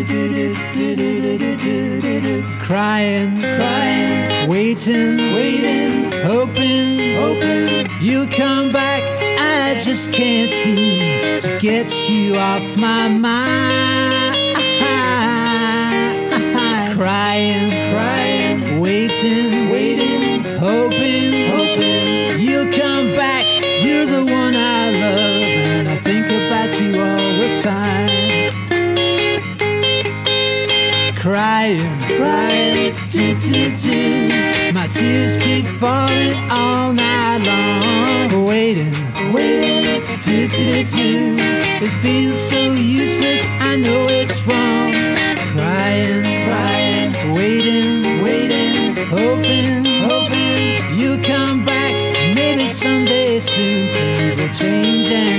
Crying, crying, waiting, waiting, hoping, hoping you'll come back. I just can't seem to get you off my mind. Crying, crying, waiting, waiting, hoping, hoping you'll come back. You're the one I love, and I think about you all the time. Crying, crying, do. My tears keep falling all night long. Waiting, waiting, do. It feels so useless, I know it's wrong. Crying, crying, waiting, waiting, hoping, hoping you'll come back. Maybe someday soon things will change and